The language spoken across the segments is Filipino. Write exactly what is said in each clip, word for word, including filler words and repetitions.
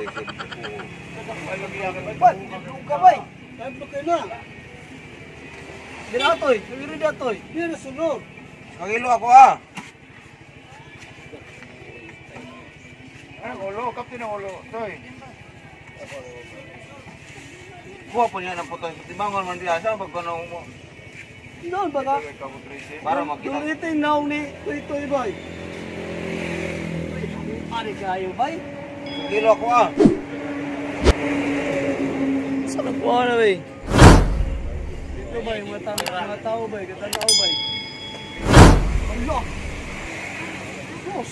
Pan, luka bay. Kahit ba kayo na? Dinatoy, nagiri datoy. Dira sunod. Kagilo ako ah. Ano ulo, kapten ng ulo, toy. Kuha po niya ng putoy. Tibangon man diya sa pagkano mo. Doon ba ka? Para makita. Doon ito yung naw ni Toy Bay. Ari kayo bay? Kagilo ako ah. Saan ang kuha na bay? Dito bay, mga tao bay, katanaw bay. Ano? Diyos!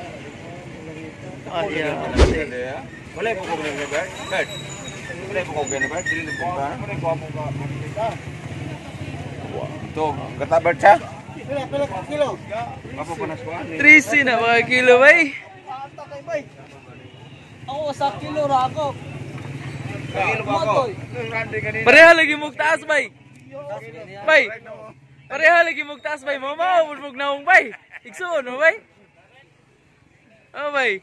Ah, iya. Wala po ko ganyan, Bert. Bert. Wala po ko ganyan, Bert. Dili po ba? Wala ko mo ka makita. Ito, kata Bert siya? Pila, pila ka kilo? Mapapanas ko ani. Trisi na mga kilo bay. Paanta kay bay. Ako sa kilo ra ako. Kagilo ba ako? Pareha lagi mugtaas bay. Bay. Pareha lagi mugtaas bay. Mama, mug naong bay. Igsuon mo bay. Oh bay.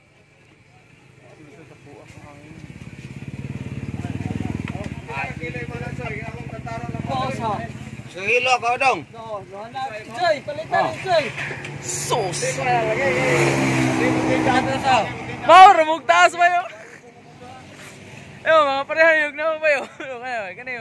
Kagilo ako dong. Joy, palitan ni Joy. Sus. Mau mugtaas bay. Eh, mga pareha yung naong bay. Kaya kani.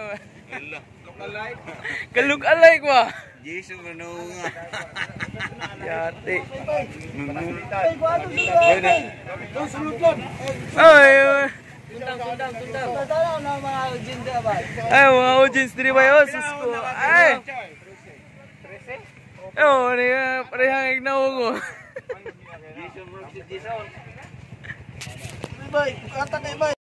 Kalug alay ko ah. Jesus manunga. Yate. Ay, bago sila. Doon sulod doon. Ay. Tundang, tundang, tundang. Tundang na mga agenda ba? Ay, mga audience diri bay oh, sus ko. Ay. Eh, ni parehang ignaw ko. Bay, kata kay bay.